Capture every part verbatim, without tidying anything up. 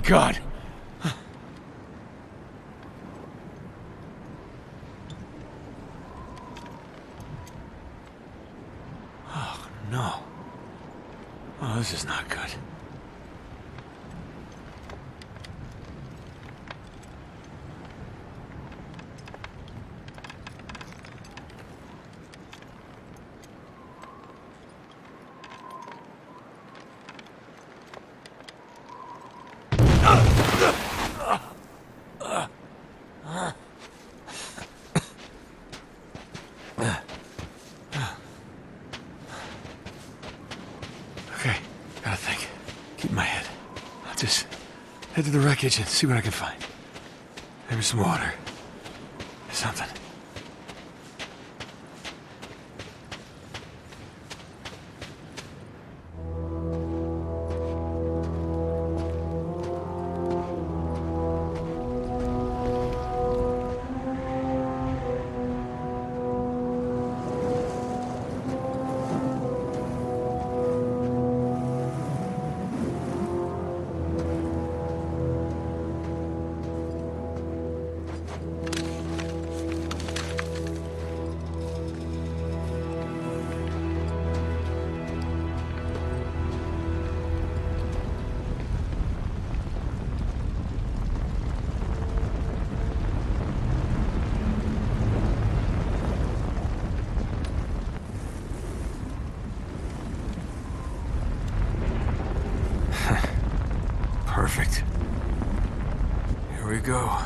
God. Oh, no. Oh, this is not good. Okay, gotta think. Keep my head. I'll just head to the wreckage and see what I can find. Maybe some water. Something. Perfect. Here we go.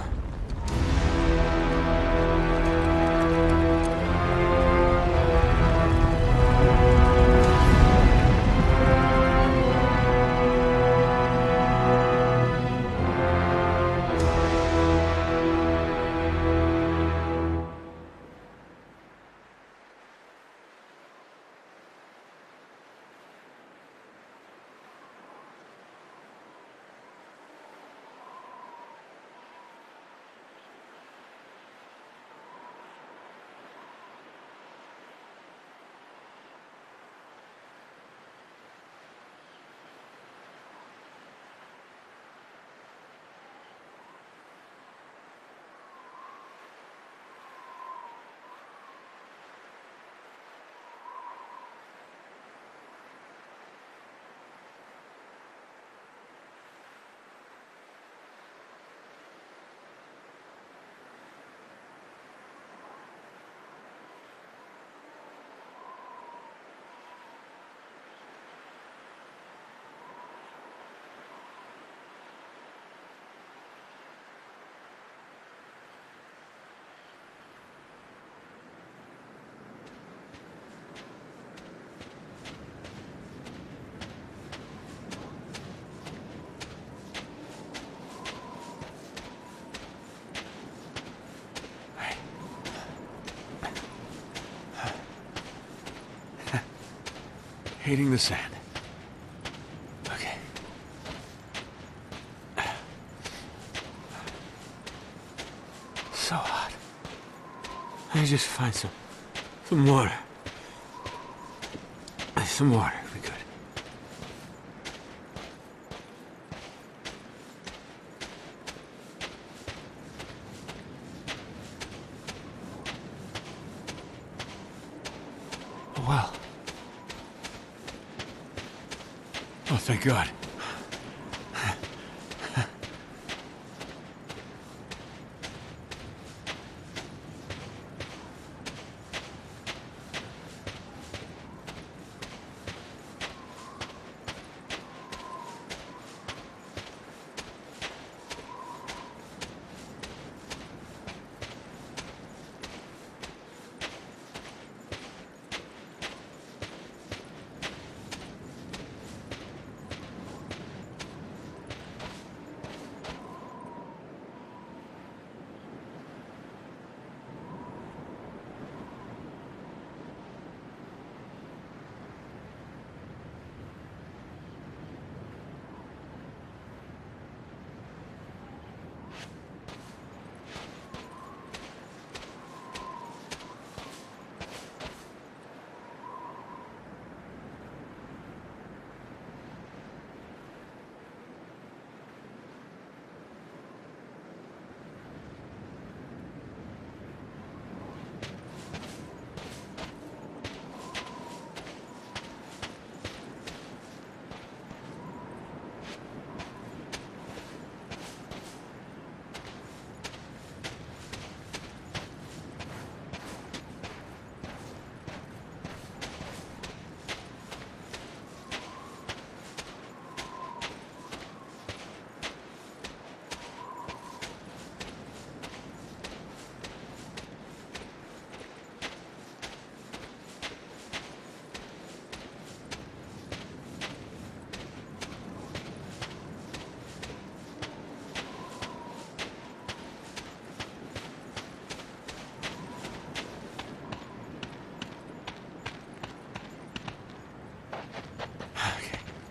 Hating the sand. Okay. So hot. I just find some, some water. Some water, if we could. Oh, well. Oh, thank God.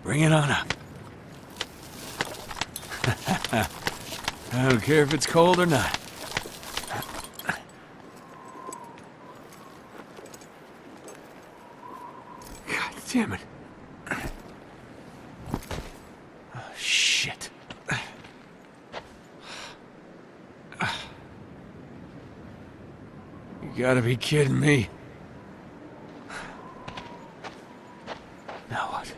Bring it on up. I don't care if it's cold or not. God damn it. Oh, shit. You gotta be kidding me. Now what?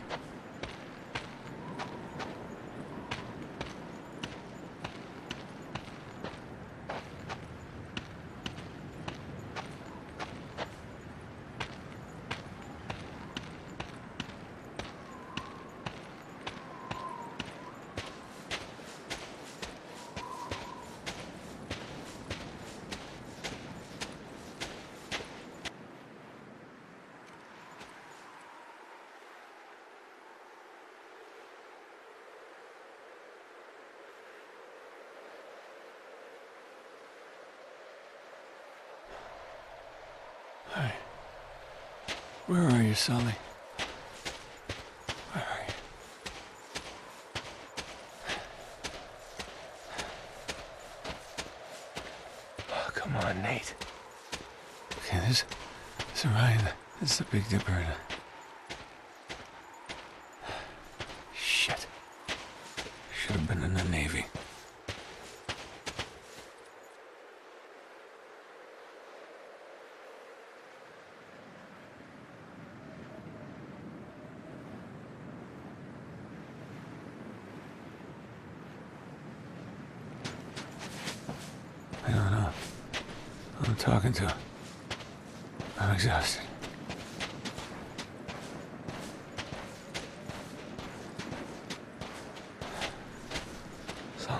Hey. Where are you, Sully? Where are you? Oh, come on, Nate. Okay, this is Orion. This is the Big Dipper. Shit. Should have been in the Navy. I don't know. I'm talking to. I'm exhausted. Sully.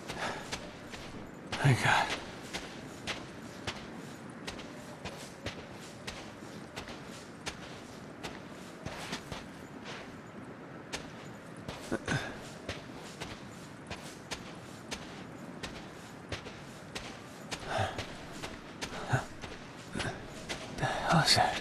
Thank God. How's that?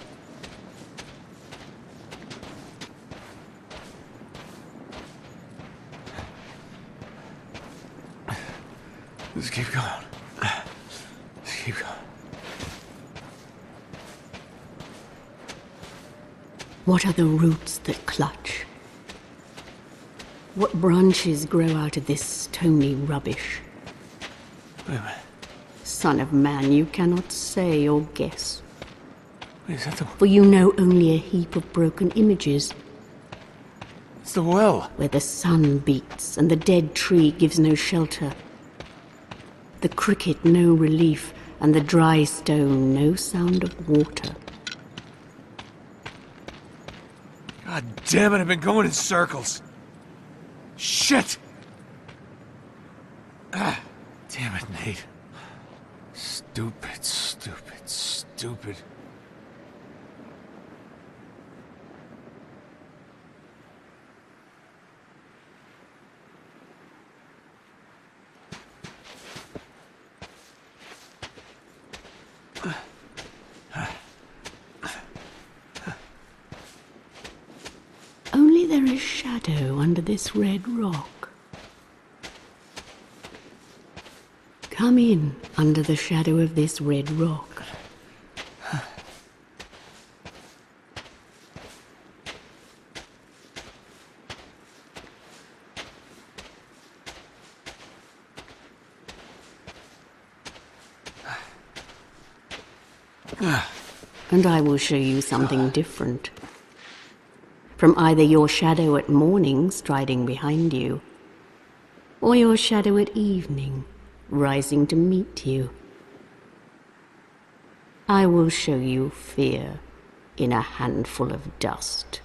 Let's keep going. Let's keep going. What are the roots that clutch? What branches grow out of this stony rubbish? Wait a minute. Son of man, you cannot say or guess. Wait, is that the... For you know only a heap of broken images, It's the well. where the sun beats and the dead tree gives no shelter. The cricket no relief, and the dry stone no sound of water. God damn it, I've been going in circles. Shit! Ah, damn it, Nate. Stupid, stupid, stupid. Only there is shadow under this red rock. Come in under the shadow of this red rock. And I will show you something different. From either your shadow at morning striding behind you, or your shadow at evening rising to meet you. I will show you fear in a handful of dust.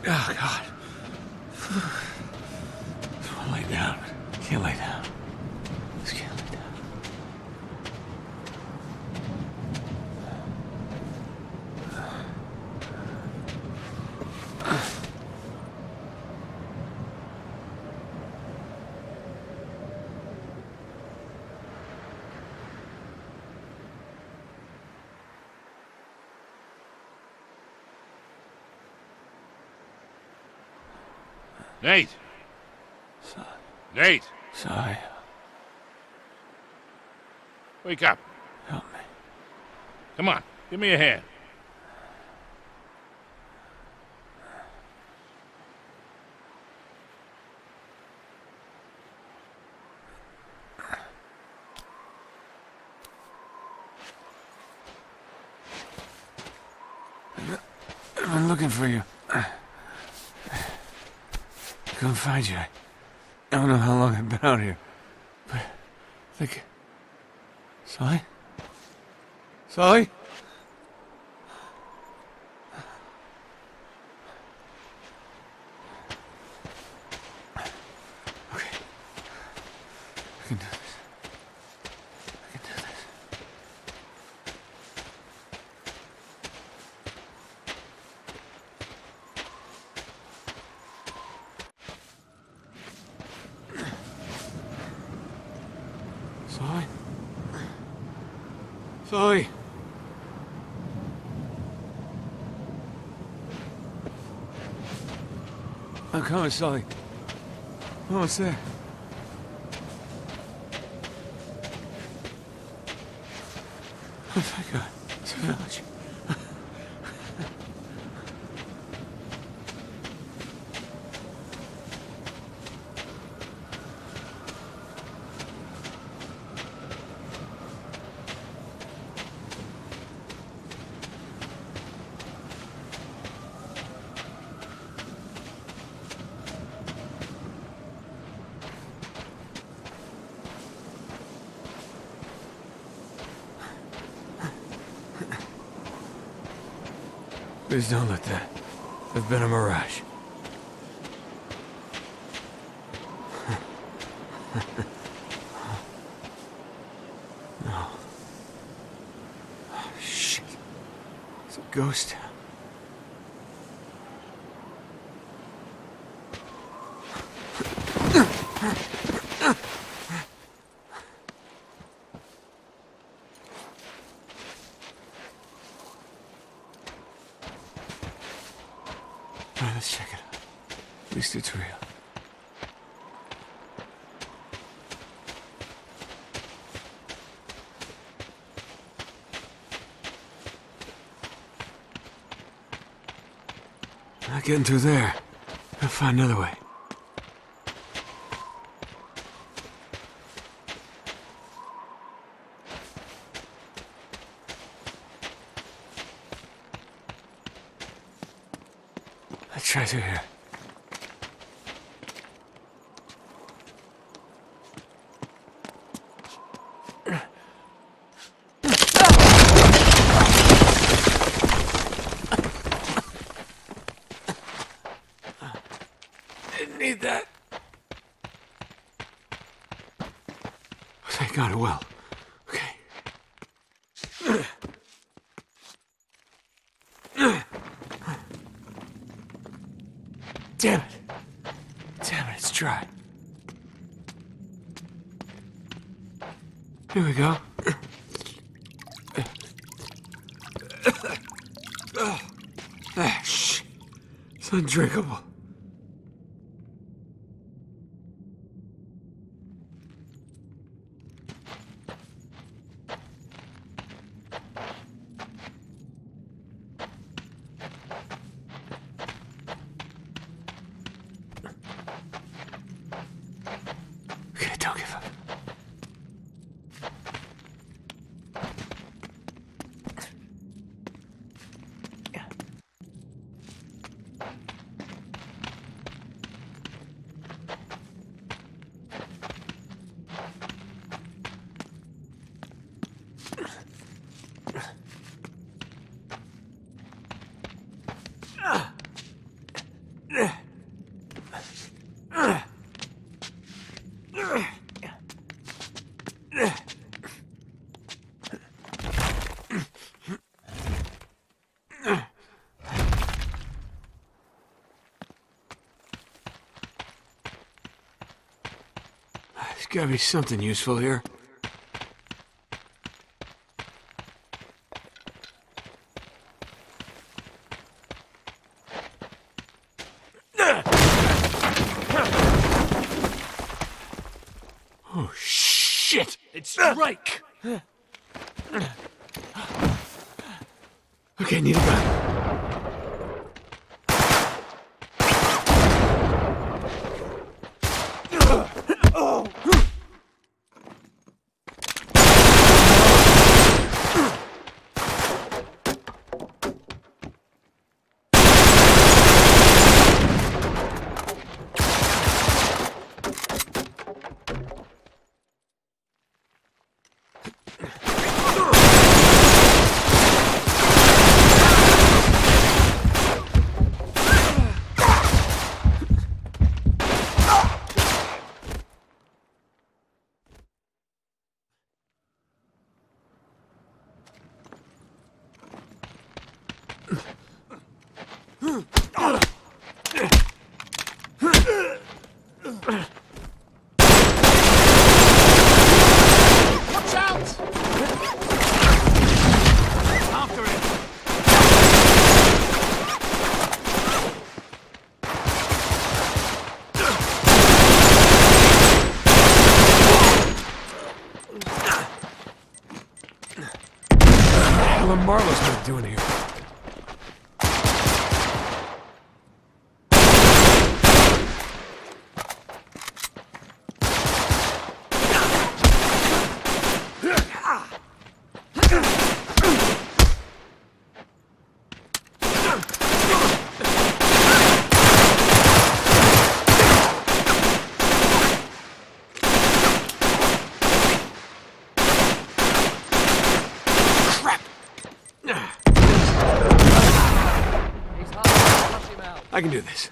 Oh, God. Just want to lay down. Can't lay down. Just can't lay down. Nate! Son. Nate! Sorry. Wake up. Help me. Come on, give me a hand. I've been looking for you. Couldn't find you. I don't know how long I've been out here. But I think... Sully? Sully? Okay. I can do this. I can do this. Sully? Sully? I'm coming, Sully. Almost there. Oh, thank God. It's a village. Please don't let that have been a mirage. No. Oh, shit. It's a ghost town. All right, let's check it out. At least it's real. Not getting through there. I'll find another way. Let's try through here. Didn't need that. Thank God it will. Okay. Damn it. Damn it, it's dry. Here we go. Ah, shh. It's undrinkable. Okay, don't give up. gotta be something useful here. Oh, shit! It's Drake! Okay, need a gun. Watch out! After it! What are Marlowe's not doing here? I can do this.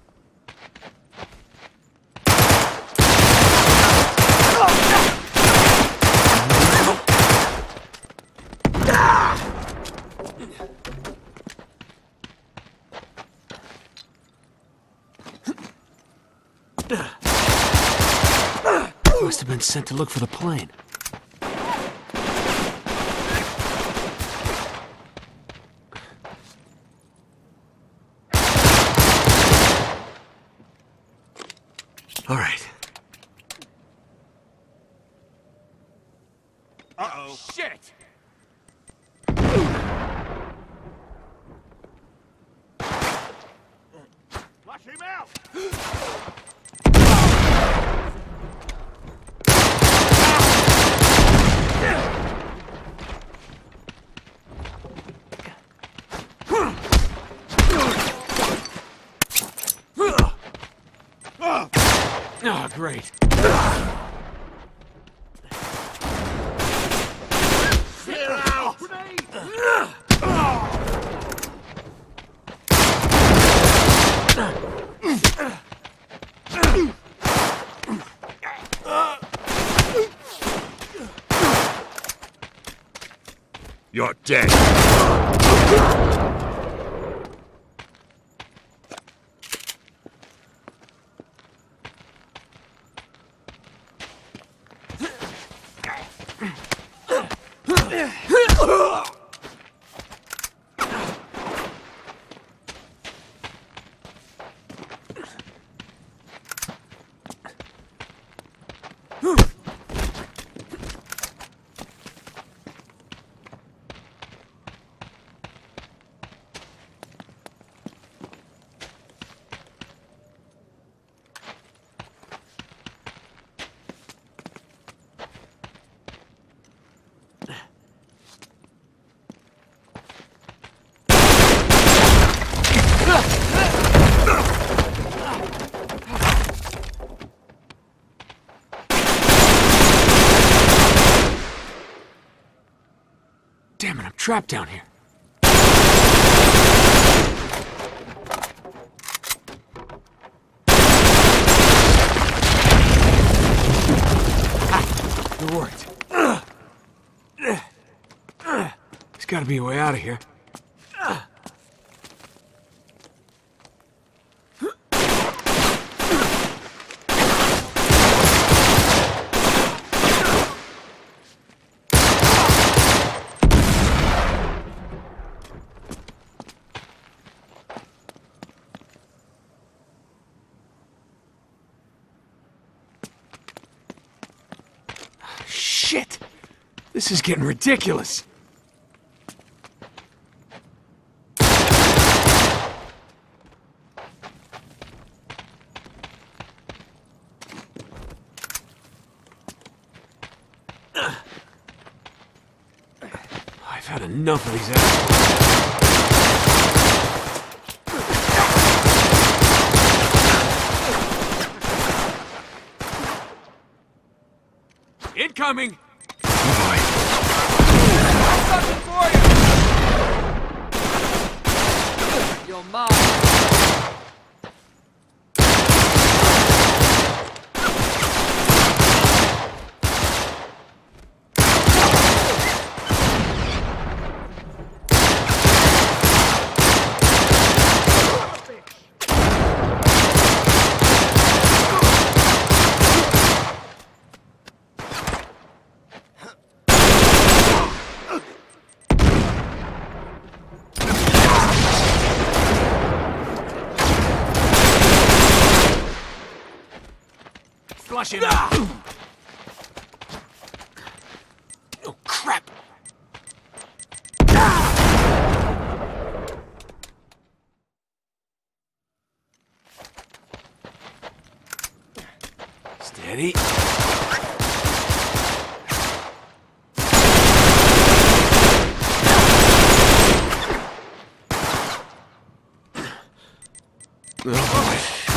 Must have been sent to look for the plane. All right. Uh-oh. Shit! Flush him out! Oh, great. Get out! You're dead. Damn it, I'm trapped down here. Ah, it worked. There's gotta be a way out of here. This is getting ridiculous. I've had enough of these assholes. Incoming! Something for you! You're mine. Flush him out! Oh, crap! Steady. Oh, boy.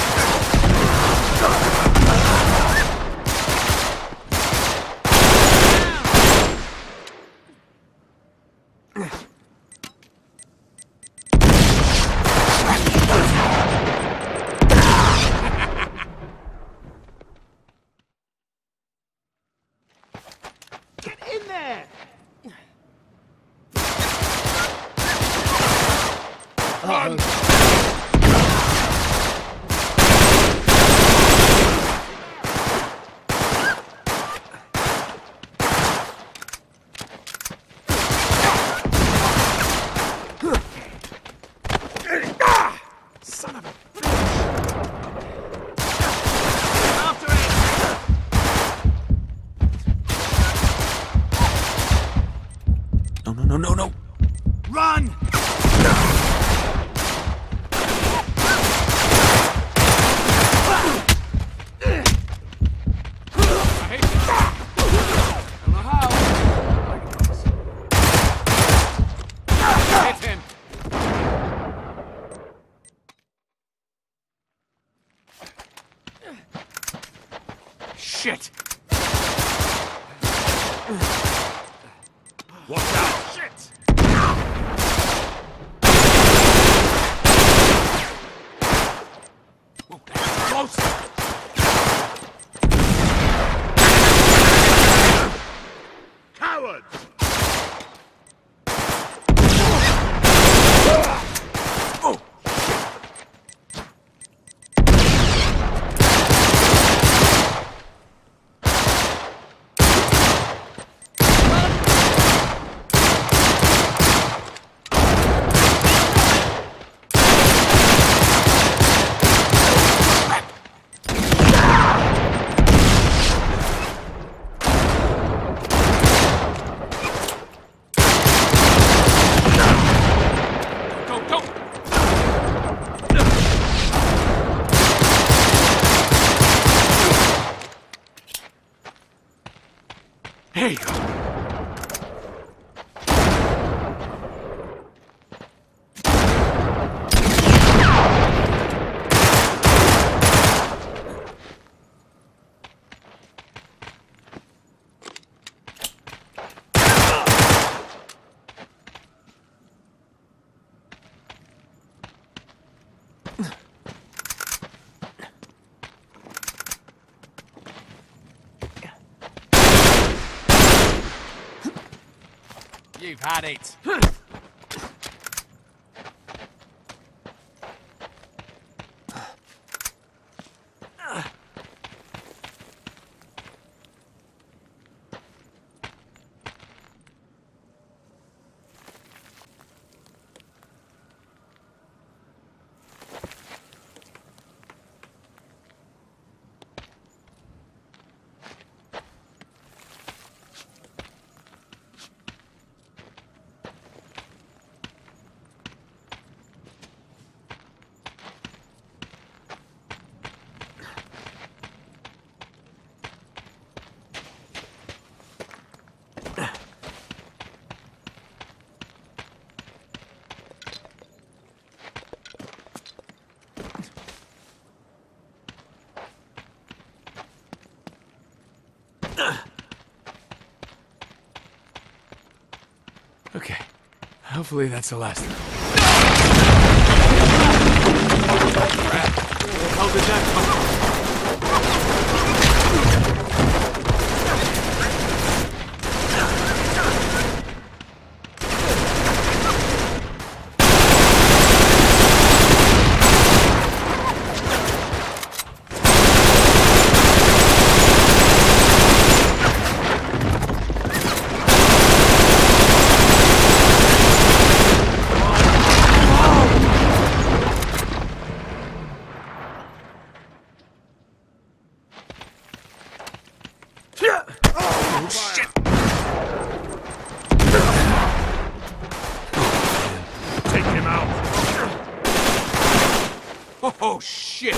Run! Son of a... After it! No, no, no, no, no! Run! Shit! Watch out! Shit! Whoa, that's close! Cowards! Oh! Go, go! There you go. You've had it. Hopefully that's the last. Crap. Where the hell did that come from? Oh, shit! Take him out. Oh, shit!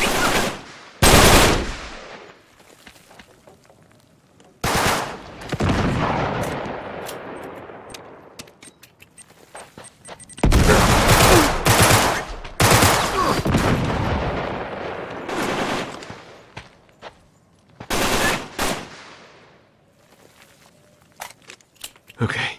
Okay.